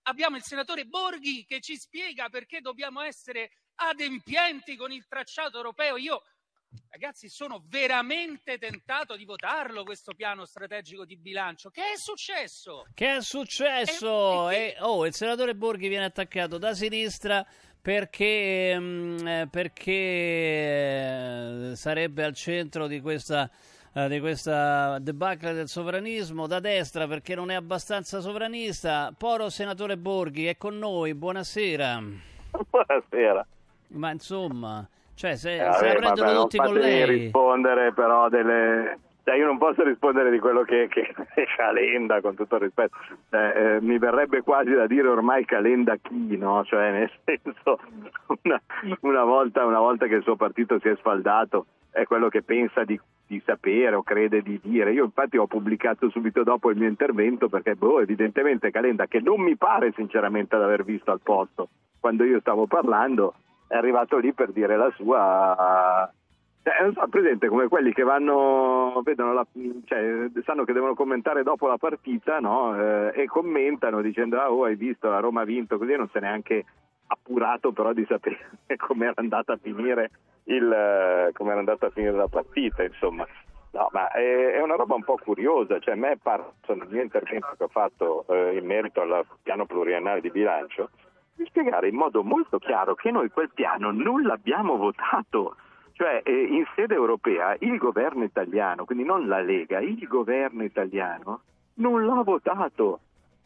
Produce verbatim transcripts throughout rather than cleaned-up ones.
abbiamo il senatore Borghi che ci spiega perché dobbiamo essere adempienti con il tracciato europeo. Io, ragazzi, sono veramente tentato di votarlo questo piano strategico di bilancio. Che è successo? Che è successo? E, e, oh, il senatore Borghi viene attaccato da sinistra perché, mh, perché sarebbe al centro di questa, uh, di questa debacle del sovranismo, da destra perché non è abbastanza sovranista. Poro senatore Borghi è con noi, buonasera. Buonasera. Ma insomma, cioè se, eh, se la prendono vabbè, tutti con lei. rispondere però delle... Cioè, io non posso rispondere di quello che, che è Calenda, con tutto il rispetto. Eh, eh, mi verrebbe quasi da dire ormai Calenda chi, no? Cioè, nel senso, una, una, volta, una volta che il suo partito si è sfaldato, è quello che pensa di, di sapere o crede di dire. Io infatti ho pubblicato subito dopo il mio intervento perché, boh, evidentemente Calenda, che non mi pare sinceramente ad aver visto al posto quando io stavo parlando, è arrivato lì per dire la sua... Eh, non so, presente come quelli che vanno, vedono la, cioè, sanno che devono commentare dopo la partita, no? Eh, e commentano dicendo ah, oh, hai visto, la Roma ha vinto, così non si è neanche appurato però di sapere come era andata a finire il come era andata a finire la partita, insomma. No, ma è, è una roba un po' curiosa, cioè a me pare, nel mio intervento che ho fatto eh, in merito al piano pluriennale di bilancio, di spiegare in modo molto chiaro che noi quel piano non l'abbiamo votato. Cioè eh, in sede europea il governo italiano, quindi non la Lega, il governo italiano non l'ha votato.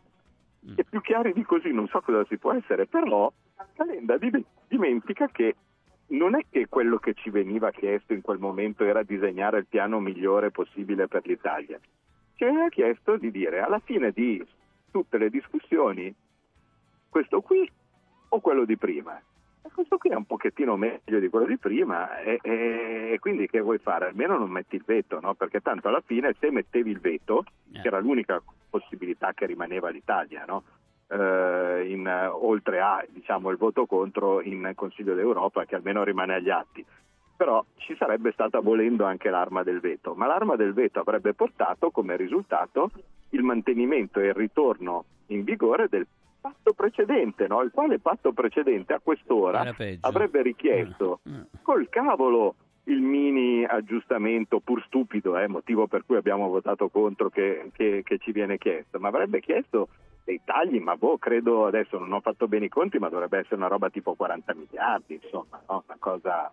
E più chiari di così non so cosa si può essere, però Calenda dimentica che non è che quello che ci veniva chiesto in quel momento era disegnare il piano migliore possibile per l'Italia. Ci aveva chiesto di dire alla fine di tutte le discussioni questo qui o quello di prima. Questo qui è un pochettino meglio di quello di prima e, e, e quindi che vuoi fare? Almeno non metti il veto, no? Perché tanto alla fine se mettevi il veto, yeah. che era l'unica possibilità che rimaneva all'Italia, no? eh, in, oltre a diciamo il voto contro in Consiglio d'Europa, che almeno rimane agli atti, però ci sarebbe stata volendo anche l'arma del veto, ma l'arma del veto avrebbe portato come risultato il mantenimento e il ritorno in vigore del patto precedente, no? Il quale patto precedente a quest'ora avrebbe richiesto uh, uh. col cavolo il mini aggiustamento pur stupido, eh, motivo per cui abbiamo votato contro che, che, che ci viene chiesto, ma avrebbe chiesto dei tagli, ma boh, credo, adesso non ho fatto bene i conti, ma dovrebbe essere una roba tipo quaranta miliardi, insomma, no? Una cosa...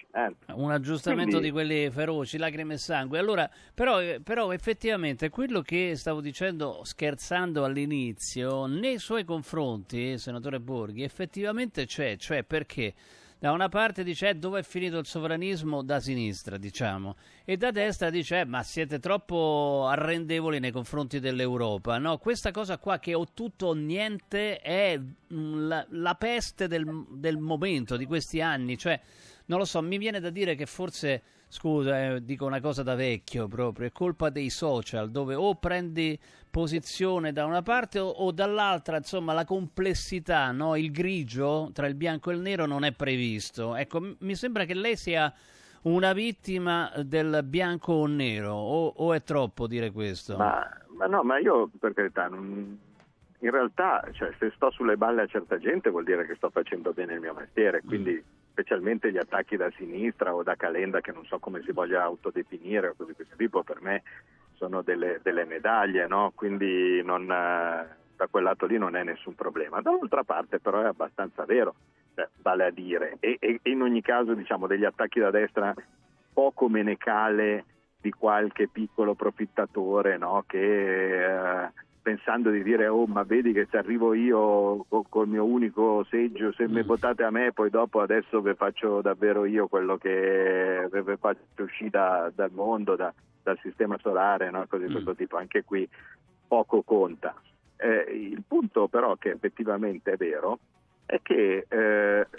un aggiustamento Quindi... di quelli feroci, lacrime e sangue. Allora, però, però effettivamente quello che stavo dicendo scherzando all'inizio nei suoi confronti, senatore Borghi, effettivamente c'è, cioè perché da una parte dice eh, dove è finito il sovranismo da sinistra, diciamo, e da destra dice eh, ma siete troppo arrendevoli nei confronti dell'Europa, no? Questa cosa qua che o tutto o niente è mh, la, la peste del, del momento, di questi anni, cioè non lo so, mi viene da dire che forse, scusa, eh, dico una cosa da vecchio proprio, è colpa dei social, dove o prendi posizione da una parte o, o dall'altra, insomma, la complessità, no? Il grigio tra il bianco e il nero non è previsto. Ecco, m- mi sembra che lei sia una vittima del bianco o nero, o, o è troppo dire questo? Ma, ma no, ma io, per carità, non... in realtà, cioè, se sto sulle balle a certa gente vuol dire che sto facendo bene il mio mestiere, quindi... Mm. Specialmente gli attacchi da sinistra o da Calenda, che non so come si voglia autodefinire o cose di questo tipo, per me sono delle, delle medaglie, no? Quindi non, da quel lato lì non è nessun problema. Dall'altra parte però è abbastanza vero, cioè, vale a dire, e, e in ogni caso diciamo degli attacchi da destra poco me ne cale di qualche piccolo profittatore, no? Che... Eh, pensando di dire oh ma vedi che ci arrivo io col, col mio unico seggio, se mi votate a me poi dopo adesso vi faccio davvero io quello che vi faccio uscire da, dal mondo, da, dal sistema solare, no? Così di questo tipo, anche qui poco conta. Eh, il punto però che effettivamente è vero è che eh,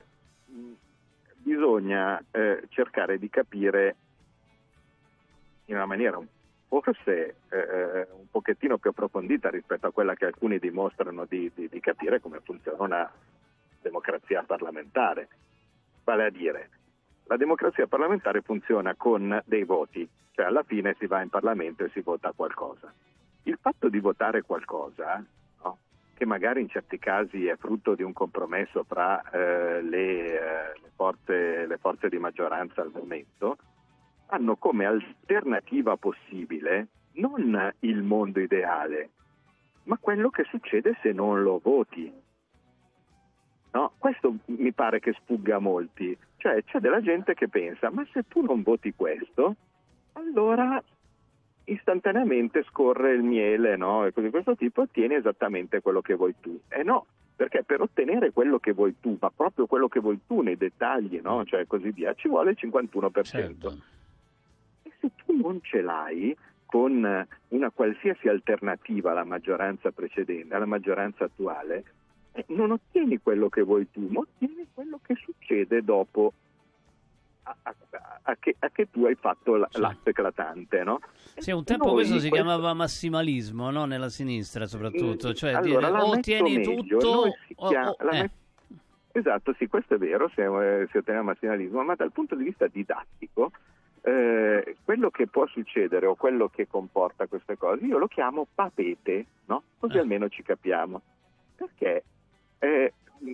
bisogna eh, cercare di capire in una maniera un forse eh, un pochettino più approfondita rispetto a quella che alcuni dimostrano di, di, di capire come funziona una democrazia parlamentare. Vale a dire, la democrazia parlamentare funziona con dei voti, cioè alla fine si va in Parlamento e si vota qualcosa. Il fatto di votare qualcosa, no, che magari in certi casi è frutto di un compromesso tra eh, le, eh, le, forze, le forze di maggioranza al momento, hanno come alternativa possibile non il mondo ideale, ma quello che succede se non lo voti. No? Questo mi pare che sfugga a molti. Cioè c'è della gente che pensa, ma se tu non voti questo, allora istantaneamente scorre il miele, no? E cose di questo tipo, ottieni esattamente quello che vuoi tu. E no, perché per ottenere quello che vuoi tu, ma proprio quello che vuoi tu nei dettagli, no? Cioè così via, ci vuole il cinquantuno per cento. Certo. E se tu non ce l'hai con una qualsiasi alternativa alla maggioranza precedente, alla maggioranza attuale, eh, non ottieni quello che vuoi tu, ma ottieni quello che succede dopo a, a, a, che, a che tu hai fatto l- Sì. l'atto eclatante, no? Sì, un tempo Noi questo si questo- chiamava massimalismo, no? Nella sinistra soprattutto, cioè Allora, dire la o metto ottieni meglio, tutto noi si o- chiama- o- la eh. met- Esatto, sì, questo è vero, se, eh, si ottiene il massimalismo, ma dal punto di vista didattico, eh, quello che può succedere o quello che comporta queste cose, io lo chiamo papete, no? Così Eh. almeno ci capiamo. Perché eh,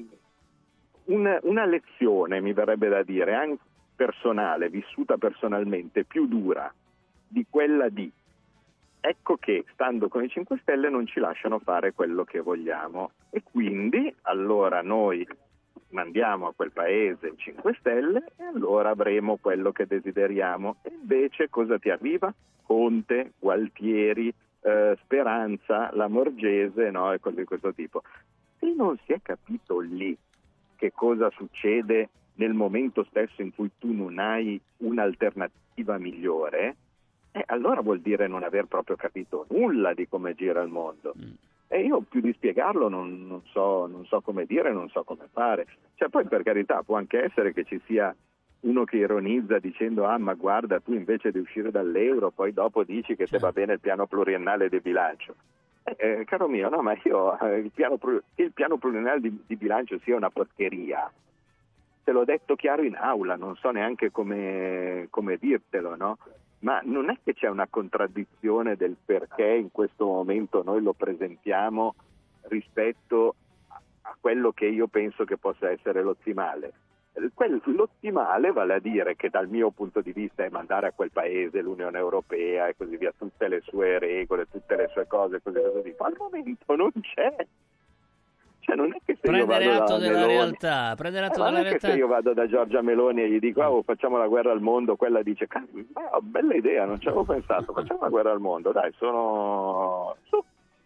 un- una lezione, mi verrebbe da dire, anche personale, vissuta personalmente, più dura di quella di ecco che stando con i cinque Stelle non ci lasciano fare quello che vogliamo e quindi allora noi mandiamo a quel paese i cinque Stelle e allora avremo quello che desideriamo. E invece cosa ti arriva? Conte, Gualtieri, eh, Speranza, Lamorgese, no? E cose di questo tipo. Se non si è capito lì che cosa succede nel momento stesso in cui tu non hai un'alternativa migliore, eh, allora vuol dire non aver proprio capito nulla di come gira il mondo. Mm. E io più di spiegarlo non, non so, non so come dire, non so come fare. Cioè poi per carità può anche essere che ci sia uno che ironizza dicendo ah ma guarda tu invece di uscire dall'euro poi dopo dici che te va bene il piano pluriennale di bilancio. Eh, caro mio, no, ma io eh, il piano, che il piano pluriennale di, di bilancio sia una porcheria, te l'ho detto chiaro in aula, non so neanche come, come dirtelo, no? Ma non è che c'è una contraddizione del perché in questo momento noi lo presentiamo rispetto a, a quello che io penso che possa essere l'ottimale. Quel, l'ottimale vale a dire che dal mio punto di vista è mandare a quel paese l'Unione Europea e così via, tutte le sue regole, tutte le sue cose, così via. Ma al momento non c'è. Cioè non è che se Prendere io vado atto da della Meloni, realtà, prendere atto eh, della non è che realtà. se io vado da Giorgia Meloni e gli dico oh, facciamo la guerra al mondo, quella dice oh, bella idea, non ci avevo pensato, facciamo la guerra al mondo, dai, sono su.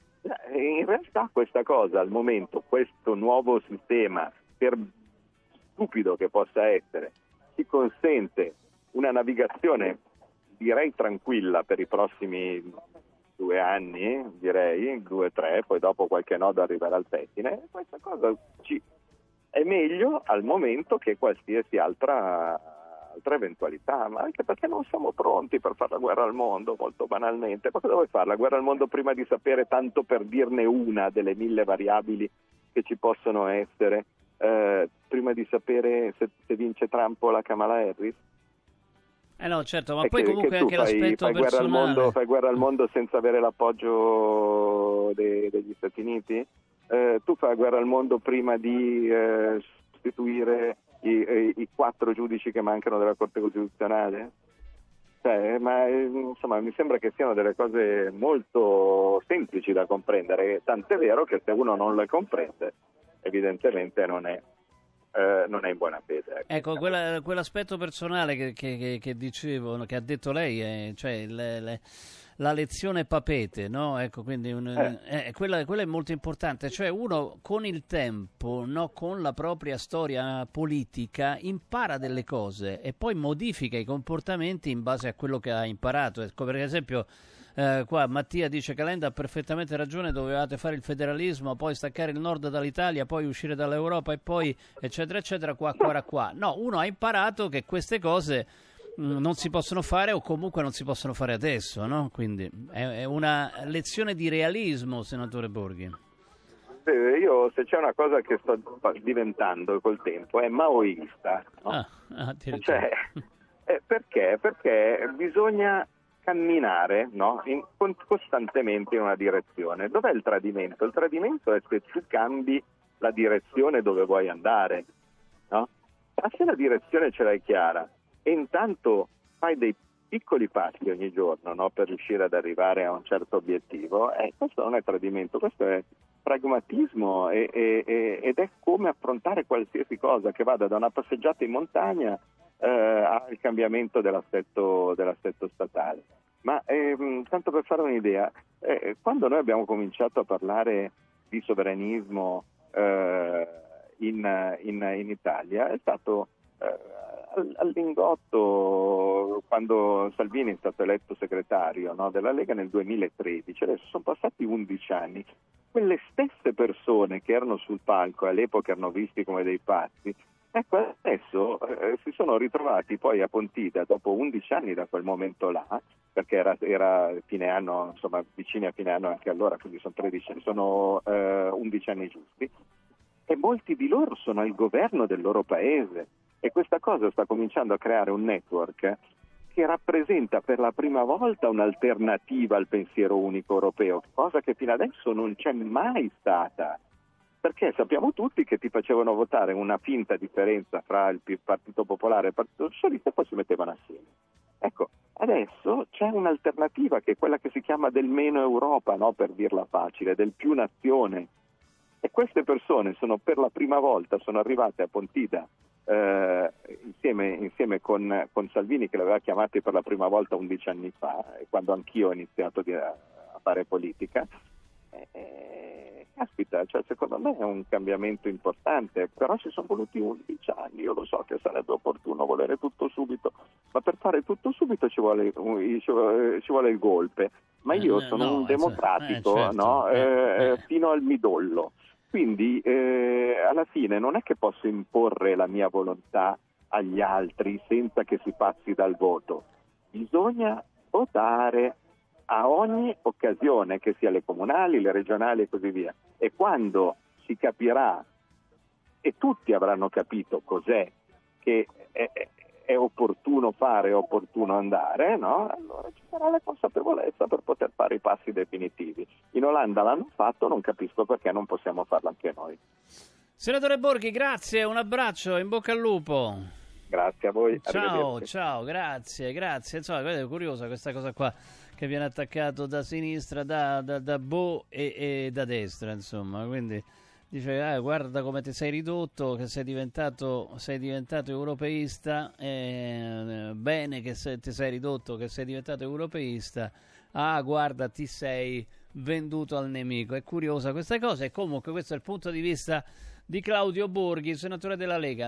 In realtà questa cosa al momento, questo nuovo sistema, per stupido che possa essere, ti consente una navigazione direi tranquilla per i prossimi due anni, direi, due tre, poi dopo qualche nodo arriverà al pettine. Questa cosa ci è meglio al momento che qualsiasi altra, altra eventualità, ma anche perché non siamo pronti per fare la guerra al mondo, molto banalmente. Ma cosa vuoi fare? La guerra al mondo prima di sapere, tanto per dirne una delle mille variabili che ci possono essere, eh, prima di sapere se, se vince Trump o la Kamala Harris? Eh no, certo, ma È poi che, comunque che tu anche fai, l'aspetto fai guerra al personale. mondo, fai guerra al mondo senza avere l'appoggio de, degli Stati Uniti? Eh, tu fai guerra al mondo prima di eh, sostituire i, i, i quattro giudici che mancano della Corte Costituzionale? Cioè, ma insomma mi sembra che siano delle cose molto semplici da comprendere, tant'è vero che se uno non le comprende evidentemente non è Eh, non è in buona fede. Ecco, Ecco, quella- quell'aspetto personale che, che- che- che dicevo, che ha detto lei, è, cioè le- le- la lezione papete, no? Ecco, quindi un- Eh. eh, quella, quella è molto importante, cioè uno con il tempo, no, con la propria storia politica, impara delle cose e poi modifica i comportamenti in base a quello che ha imparato. Ecco, per esempio, Eh, qua Mattia dice Calenda ha perfettamente ragione, dovevate fare il federalismo, poi staccare il nord dall'Italia, poi uscire dall'Europa e poi eccetera eccetera, qua qua qua. No, uno ha imparato che queste cose mh, non si possono fare o comunque non si possono fare adesso, no? Quindi è, è una lezione di realismo, senatore Borghi. Eh, Io se c'è una cosa che sto diventando col tempo è maoista, no? Ah, addirittura. Cioè, eh, perché? Perché bisogna camminare, no? in, con, costantemente in una direzione. Dov'è il tradimento? Il tradimento è se tu cambi la direzione dove vuoi andare, no? Ma se la direzione ce l'hai chiara e intanto fai dei piccoli passi ogni giorno, no? Per riuscire ad arrivare a un certo obiettivo, eh, questo non è tradimento, questo è pragmatismo e, e, e, ed è come affrontare qualsiasi cosa, che vada da una passeggiata in montagna eh, al cambiamento dell'assetto, dell'assetto statale. Ma ehm, tanto per fare un'idea, eh, quando noi abbiamo cominciato a parlare di sovranismo eh, in, in, in Italia, è stato eh, al Lingotto, quando Salvini è stato eletto segretario, no, della Lega nel duemilatredici, adesso sono passati undici anni, quelle stesse persone che erano sul palco all'epoca erano visti come dei pazzi, ecco adesso eh, si sono ritrovati poi a Pontida dopo undici anni da quel momento là, perché era, era fine anno, insomma vicini a fine anno anche allora, quindi sono tredici, sono eh, undici anni giusti, e molti di loro sono al governo del loro paese. E questa cosa sta cominciando a creare un network che rappresenta per la prima volta un'alternativa al pensiero unico europeo, cosa che fino adesso non c'è mai stata. Perché sappiamo tutti che ti facevano votare una finta differenza fra il Partito Popolare e il Partito Socialista e poi si mettevano assieme. Ecco, adesso c'è un'alternativa che è quella che si chiama del meno Europa, no? Per dirla facile, del più nazione. E queste persone sono per la prima volta, sono arrivate a Pontida eh, insieme, insieme con, con Salvini, che l'aveva chiamati per la prima volta undici anni fa, quando anch'io ho iniziato di, a fare politica. E, caspita, cioè, secondo me è un cambiamento importante, però ci sono voluti undici anni. Io lo so che sarebbe opportuno volere tutto subito, ma per fare tutto subito ci vuole, ci vuole, ci vuole il golpe. Ma io sono no, un democratico, eh, certo. no? eh, eh, eh. fino al midollo. Quindi eh, alla fine non è che posso imporre la mia volontà agli altri senza che si passi dal voto. Bisogna votare a ogni occasione, che sia le comunali, le regionali e così via. E quando si capirà, e tutti avranno capito cos'è che è, è, è opportuno fare, è opportuno andare, no? Allora ci sarà la consapevolezza per poter fare i passi definitivi. In Olanda l'hanno fatto, non capisco perché non possiamo farlo anche noi. Senatore Borghi, grazie, un abbraccio, in bocca al lupo. Grazie a voi. Ciao, ciao, grazie, grazie. Insomma, è curiosa questa cosa qua, che viene attaccato da sinistra, da, da, da Bo e, e da destra, insomma, quindi dice ah, guarda come ti sei ridotto, che sei diventato, sei diventato europeista, eh, bene che se, ti sei ridotto, che sei diventato europeista, ah guarda ti sei venduto al nemico. È curiosa questa cosa, e comunque questo è il punto di vista di Claudio Borghi, senatore della Lega.